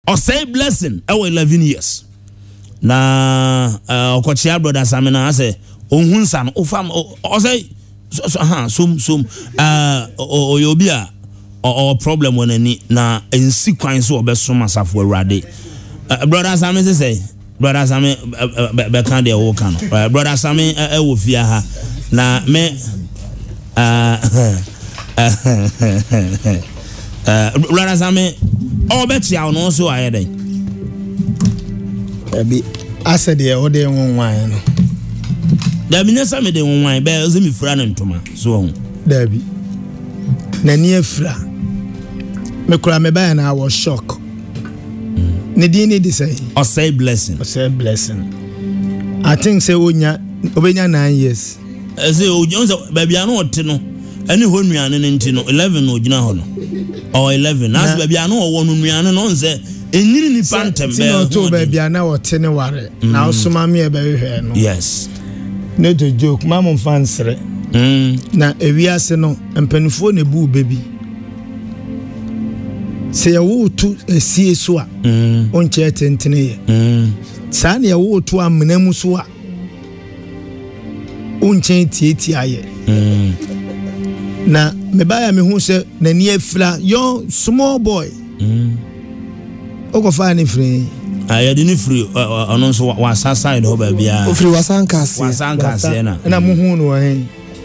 say blessing 11 years na okochia brother Samina ase ohunsa no ofam o say some oyobia or problem when any na ensi kwan so obesom asafo awurade brother Samina say brother Samina be kan dey wo kan brother Samina e wo fia ha na me brother Samina obetia no so ayede Abi asa de o de wonwan no da bi nesa me de wonwan be o se mi fura no ntoma so da bi na ni afra me kura me ba na was shock ne di ni say o say blessing I think say obenya 9 years say o jonza ba bia no ote no ani ho nuane ne nti no 11 no gina ho no or 11 as ba bia no wo no nuane no nse enyiri ni pantem no to ba bia na wote ne ware na osoma me e ba hwe no yes no to joke mama fansre na ewiase no empanifo ne bu bebi se ya wo tu esie so a onche tentene ye sa na ya wo tu amnamu so a onche tieti aye na me ba ya me hu se na ni afra young small boy okofa ni free ayade ni free ono so wasa side ho ba bia free wasankase na mu hu no he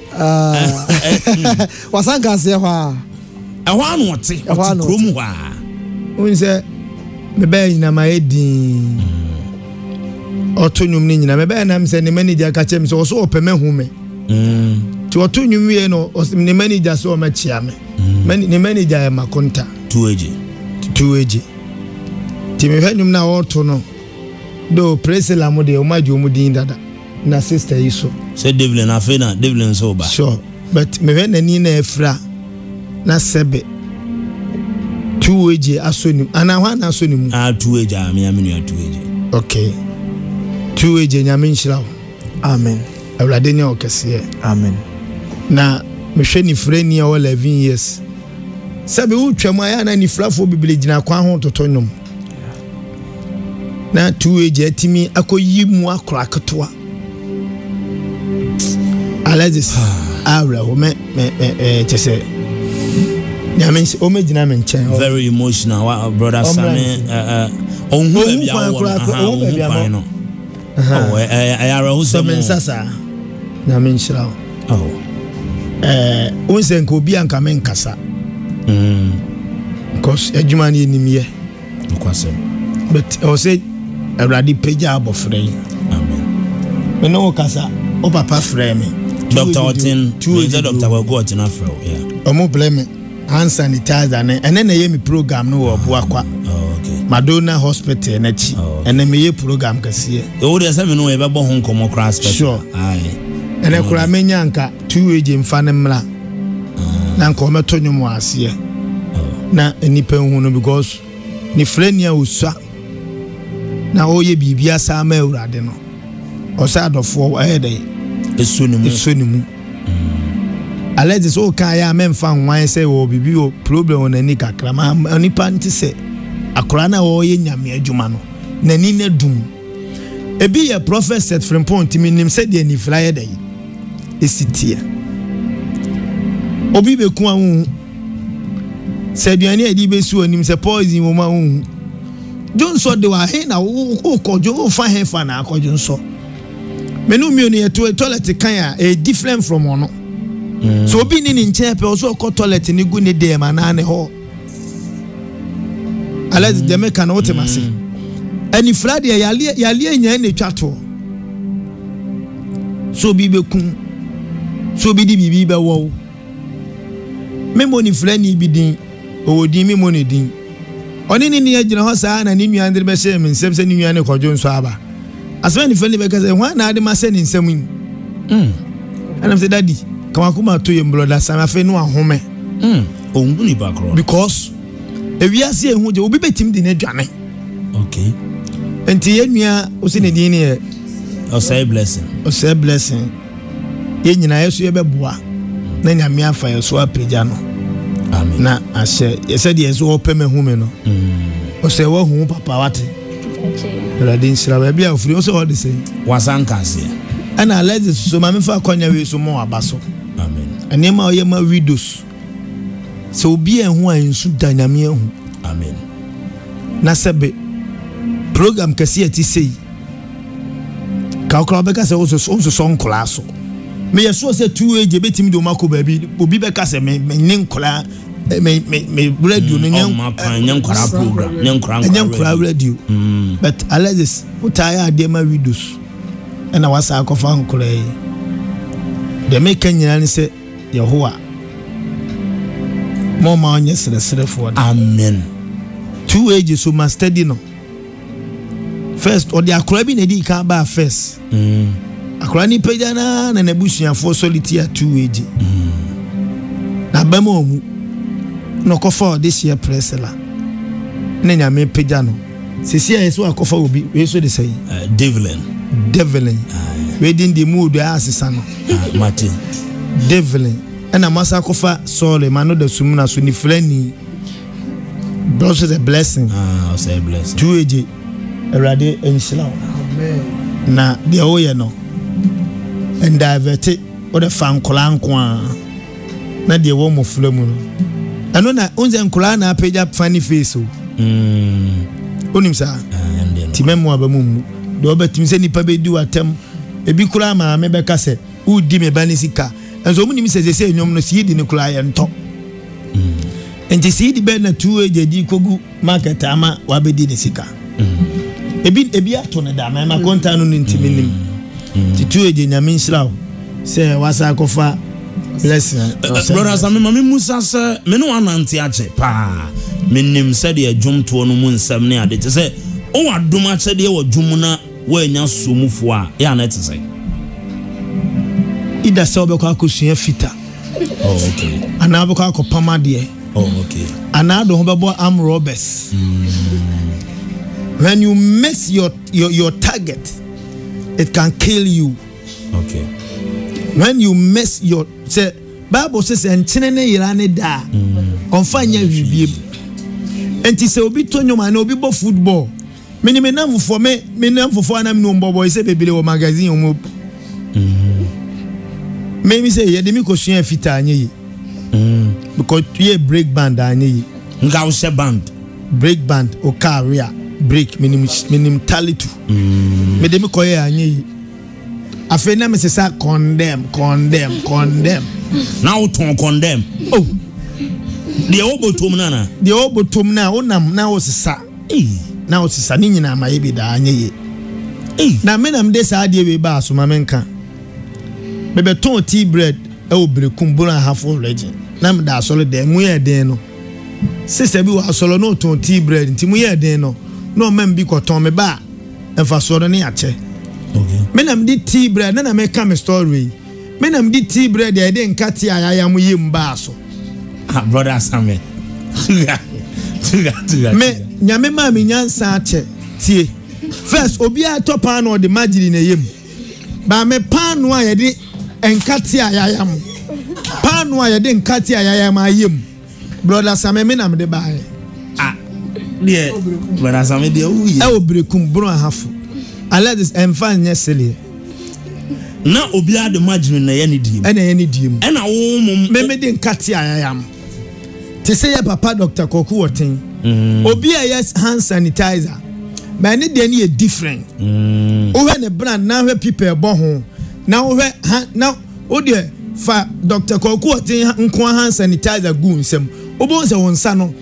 wasankase ho ehwa no wote krom ho a unse me ba nyina ma edin otonwum ni nyina me ba na me se ne manager ka chem so so opeme hu me ti otonwum wie no ne manager so o ma chia me ne manager e makonta 2AG ti me hwanum na oto no do presela mo de o ma jo mu din dada na sister iso say Devlin afena Devlin so ba sure but me hwan ani na efra na sebe 2AG asonim ana hwan na asonim 2AG ami aminu 2AG okay 2AG nyame nhyirawo amen awlade ne okese amen na me hwe ni freni o 11 years sabe utwam aya na ni frafo bibili gina kwa ho totonum na 2AG atimi akoyi mu akora ketoa alazis awra o me chese nyame o me gina me nchen very emotional brother Sammy on who be awon no ayara who so men sasa nyame nhyira onse nko bi anka men kasa because adwuma ne nimye kwasem but I say already peja abofrey amen me no kasa o papa frey me Dr. Otin Dr. Wagotin afro yeah omo blame hand sanitizer ne ene na ye mi program no wo boakwa okay Madonna Hospital na chi ene me ye program kase e wo de say me no e be bo ho nkomo kra special sure aye ene kura menya nka 2AG mfa ne mla na nka o meto nyum ase na enipa hu no because ni frenia usua na oye bibia sama awurade no o sa adofo ayede esonimu alezi so kan ya memfa nwan se wo bibi o problem on ani kakra ma onipa nti se akora na wo ye nyame adwuma no nani na dum ebi ye prophet set from point minim se de ni flyer dey esitia obi be ku anwu se duane edi be su onim se poison wo ma hu jonso de wa he na wo kojo fa he fa na kojo nso menu mi oni toilet kan a different from ono so obi ni nche pe so ko toilet ni gu ni dem ana ne ho alazi de meka na wotemase ani Friday yale nya ne twato so bi be kun so bi di bibi be wo memo ni frani bi din o di memo ni din oni ni agina ho saa na ni nua ndre be se me nsem se ni nua ne kojo nso aba asema ni frani be ka se hwa na ade ma se ni nsem yin anam se daddy kama kuma to ye mbloda sama fe no ahome ongu ni background because ewiase ehu je obi betim di ne dwane okay enti ye nua o se ne din ne o say blessing ye nyina yeso ye beboa na nyame afa yeso apeja no amen na ashe ye se de yeso opeme hu me no say wo hu papa wate Awurade nsira ba bia ofiri o say all the same wasankase ana let's so ma me fa kwanya we so mo abaso amen ene ma oye ma widows so obi ehun ansu danyame ehun amen na sebe program kasi ati sei ka okra be ka se so nkola so me yeso se 2 age betimi do mako ba bi obi be ka se me nkola me radio no nyankora program nyankora radio but Alexis utaya ade ma videos na wasa akofa nkola yi de me kanyina ni se Yehowa mo ma onye sere for amen 2 age so ma study no first or the akora bi na di ka ba first akora ni peja na nebusuafo solitaire 2 age na ba mo mu no kofa this year presela na nyame peja no sisi yeso akofa obi we so de say Devlin we din the mood asesa no Martin Devlin and amasa kofa sorry man no the sumuna so ni freni bros is a blessing say blessing 2 age Awurade enhyira amen na de oye no and divert o de fan kola nko a na de wo mofula mu no eno na unze nkola na page funny face o onim sa ti memo abamu de obetim se nipa be di watem ebi kura ma me be ka se udi me bani sika enzo mu nim se enyom no si di ne kura ye nto enti si di be na 2 age di kogu market ama wa be di ne sika ebi ato ne da ma konta no ntiminim ti 2 age nyame nhyira se wasa akofa blessing brother Sam mama Musa se me no anante ache pa menim se de adwumto no mu nsam ne ade te se o wadom ache de wo dwum na wo anya somufo a ya na te se ida se obekwa akosua fita okay ana obekwa akopama de okay ana do ho bebo am robbers when you miss your target it can kill you okay when you miss your say Bible says enchene ne yira ne da onfanya hwibie enti se obi tonyoma na obi bo football me nam fofo anam no mbobo se bebele wo magazine o me say ye de mi ko sua fita anye yi because ye break band anye yi nga wo se band break band o career break minim talitu me de mi ko ye anye yi afena me say condemn now to condemn oh de obotom na de obotom na onam na wo sesa na wo sesa ni nyina ma ye bi da anye yi na me nam de sa de we ba so ma menka bebe ton tea bread e obrekum bona half of legend na me da solo de mu ye den no sister bi wa solo no ton tea bread nti mu ye den no no mem bi koton me ba emfa solo ne ache okay me nam di tea bread na me ka me story me nam di tea bread e de nkati ayaya mu yim ba so brother Sam me nyame ma me nyansa ache tie first obi a top an or the magiri na yim ba me panu a ye de nkati ayaya mu panu a ye de nkati ayaya ma yim brother Sam me nam de ba de brother Sam de o ye e obrekum bro ahafo ala this enfan nyesele na obi a de magiri na ye ne diem e na ye ne diem e na wo me de nkati ayaya mu te say papa Dr. Koku Woten obi a yes hand sanitizer but any dey ni different o he ne brand na hwe people bo ho na o hwe na o de fa Dr. Koku Woten nko hand sanitizer gu nsem o bo nse wonsa no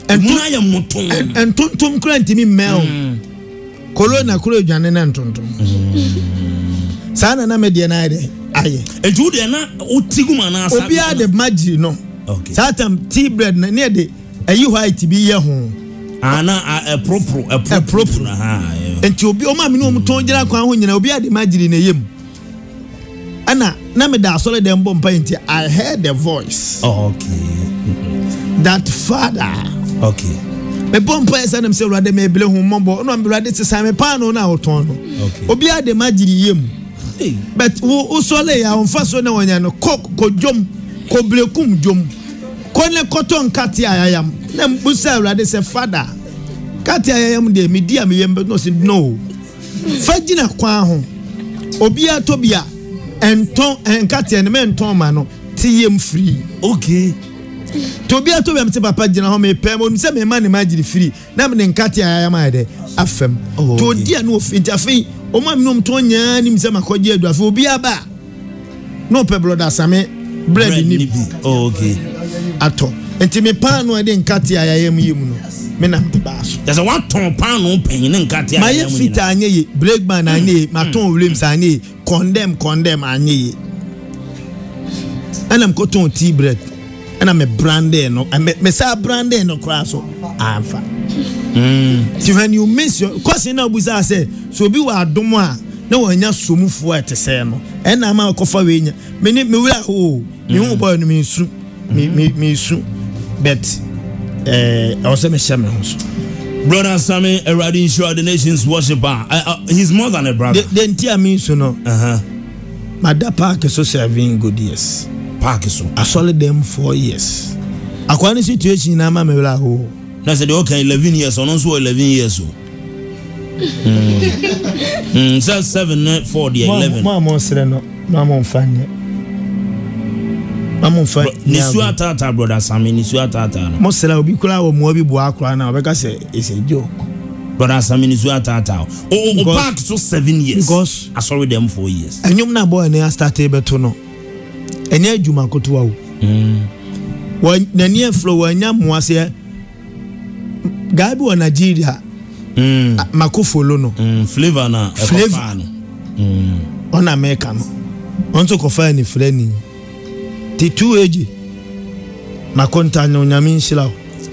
entontom kura ntimi mel corona kura dwane na entontom sana na media na ide aye eju de na otiguma na asa obi a de magi no okay satam tea bread na ne de ayi white bi ye ho ana a proper na ha enti obi o ma me no mton gira kwan ho nyina obi a de magi na yem ana na me da sole dem bompa enti I heard the voice okay that father okay me bompa esa na me se urade me bele hu mombo no me urade se me pa no na oton no obi a de magi yem but wo sole ya on faso na wonya no ko jom ko blekum jom ko ne koton kati ayayam na mbusa urade se father nkate ayam de media me yem no say no fagina kwa ho obi atobia enton nkate ne menton ma no tiyem free okay tobi atobia mte papa gina ho me pem onu se me ma ne magiri free na me nkate ayam ade afem to dia no ofinti afei o ma me no mton nya ni mse makoje adu afei obi aba no pe brother same bread ni okay ato enti me pan no ade nkate ayam yemu no me na mpebaso there's a one ton pan no pen ne nkate ayam my fit anye ye breakman anye ma ton Williams anye condemn anye ye ana mkoton tea bread ana me branded no me say branded no cross so amfa so when you miss your question na buza say so bi wa adomo a na wanya somufo etese no ena ma kofa we nya me wura ho me hu boy no me su bet also me shame ho so brother Sammy already ensure the nation's worshiper he's more than a brother the ntia me so no Mada Park so serving good years Park so I solid them 4 years akwani situation na ma me wura ho na say okay 11 years on so 11 years so so 7 4 the 11 mama sere no mama mfanye ni su atata brother Sammy ni su atata no mo sere obi kura wo mo bi bo akura na obeka say is a joke brother Sammy ni su atata o Park so 7 years because I saw them 4 years enyum na boy na start beto no eni adwuma kotowa wo wo nani aflo wanya moase gabi wa Nigeria makofolo no flavor na flavor no on America no onto kofa ni freni ti 2 age makonta no nyame nshira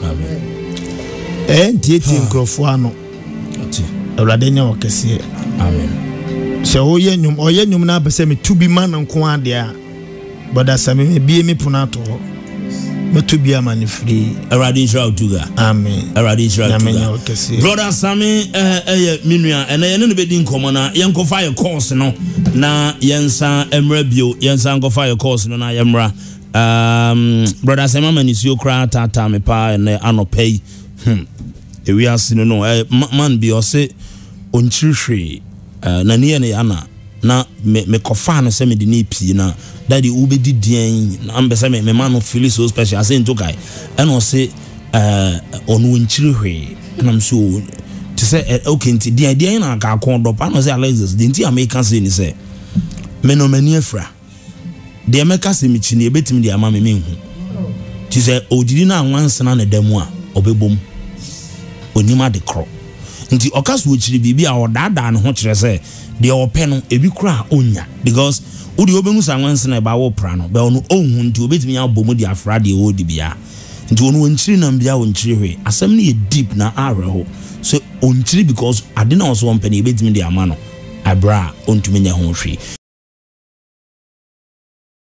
amen ntieti nkrofo ano awrade nya okese amen se oye nyum na bese me to be man nko ade a boda same me bie me punato me to be man free awrade nshira otuga amen awrade nshira otuga brother Sammy minua ene ne be di nkomo na yenkofa ye course no na yensa emra bio yensa nkofa ye course no na yemra brother Sammy manisio kra tata me pa ne anopei ewi asino no man bi o se onchirhwe na ne ne yana na me kofa no se me di ne pii na daddy ubedi dien na ambese me man no feel so special ase ntokai and o se onu onchirhwe na mso to say okay nti dien na ka kon do pa no say Alexis the nti American say ni say me no mani afra de America say me chini ebetimi de ama me menhu to say odiri na anwansana na damu a obebom onima de kro nti okaso ochiri bibi a odada ne ho kire say de ope no ebi kura onya because odi obengu sanwansana ba wo pra no be onu ohun nti obetimi ya bomu de afra de odi bia nti onu onchiri na bia onchiri hwe asem ne deep na areho so onchiri because ade na also ompani ebetimi de ama no abra ontumi nya ho hwe